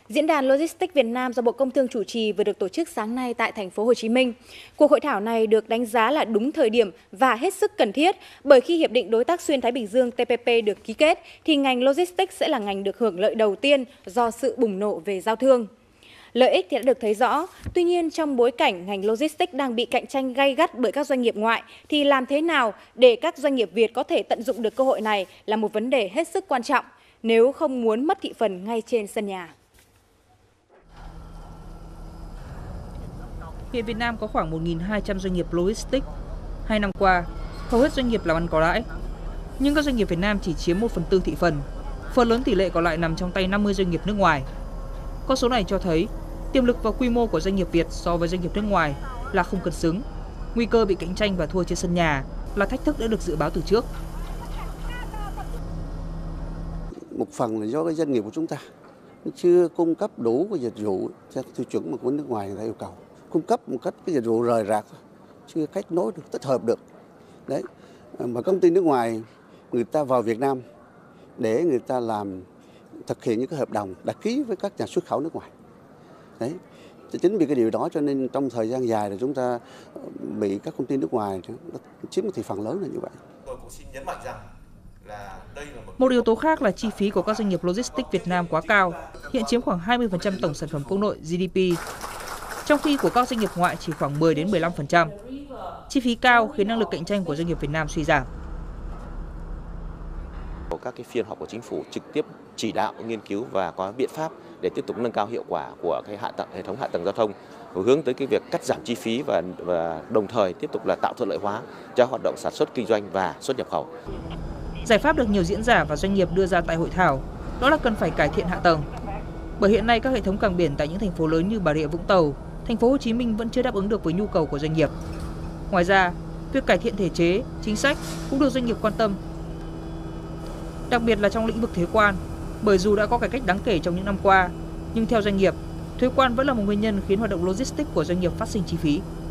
Diễn đàn Logistics Việt Nam do Bộ Công Thương chủ trì vừa được tổ chức sáng nay tại thành phố Hồ Chí Minh. Cuộc hội thảo này được đánh giá là đúng thời điểm và hết sức cần thiết, bởi khi hiệp định đối tác xuyên Thái Bình Dương TPP được ký kết thì ngành logistics sẽ là ngành được hưởng lợi đầu tiên do sự bùng nổ về giao thương. Lợi ích thì đã được thấy rõ, tuy nhiên trong bối cảnh ngành logistics đang bị cạnh tranh gay gắt bởi các doanh nghiệp ngoại thì làm thế nào để các doanh nghiệp Việt có thể tận dụng được cơ hội này là một vấn đề hết sức quan trọng nếu không muốn mất thị phần ngay trên sân nhà. Hiện Việt Nam có khoảng 1.200 doanh nghiệp logistics. 2 năm qua, hầu hết doanh nghiệp làm ăn có lãi. Nhưng các doanh nghiệp Việt Nam chỉ chiếm 1/4 thị phần. Phần lớn tỷ lệ còn lại nằm trong tay 50 doanh nghiệp nước ngoài. Con số này cho thấy tiềm lực và quy mô của doanh nghiệp Việt so với doanh nghiệp nước ngoài là không cân xứng. Nguy cơ bị cạnh tranh và thua trên sân nhà là thách thức đã được dự báo từ trước. Một phần là do cái doanh nghiệp của chúng ta chưa cung cấp đủ cái dịch vụ theo tiêu chuẩn mà của nước ngoài người ta yêu cầu. Cung cấp một cách cái dịch vụ rời rạc, chưa kết nối được, tích hợp được. Đấy. Mà công ty nước ngoài người ta vào Việt Nam để người ta thực hiện những cái hợp đồng đã ký với các nhà xuất khẩu nước ngoài. Đấy. Chính vì cái điều đó cho nên trong thời gian dài thì chúng ta bị các công ty nước ngoài chiếm một thị phần lớn là như vậy. Tôi cũng xin nhấn mạnh rằng một yếu tố khác là chi phí của các doanh nghiệp logistics Việt Nam quá cao, hiện chiếm khoảng 20% tổng sản phẩm quốc nội GDP, trong khi của các doanh nghiệp ngoại chỉ khoảng 10 đến 15%. Chi phí cao khiến năng lực cạnh tranh của doanh nghiệp Việt Nam suy giảm. Các cái phiên họp của chính phủ trực tiếp chỉ đạo nghiên cứu và có biện pháp để tiếp tục nâng cao hiệu quả của cái hệ thống hạ tầng giao thông, hướng tới cái việc cắt giảm chi phí và đồng thời tiếp tục là tạo thuận lợi hóa cho hoạt động sản xuất kinh doanh và xuất nhập khẩu. Giải pháp được nhiều diễn giả và doanh nghiệp đưa ra tại hội thảo đó là cần phải cải thiện hạ tầng. Bởi hiện nay các hệ thống cảng biển tại những thành phố lớn như Bà Rịa Vũng Tàu, thành phố Hồ Chí Minh vẫn chưa đáp ứng được với nhu cầu của doanh nghiệp. Ngoài ra, việc cải thiện thể chế, chính sách cũng được doanh nghiệp quan tâm. Đặc biệt là trong lĩnh vực thuế quan, bởi dù đã có cải cách đáng kể trong những năm qua, nhưng theo doanh nghiệp, thuế quan vẫn là một nguyên nhân khiến hoạt động logistics của doanh nghiệp phát sinh chi phí.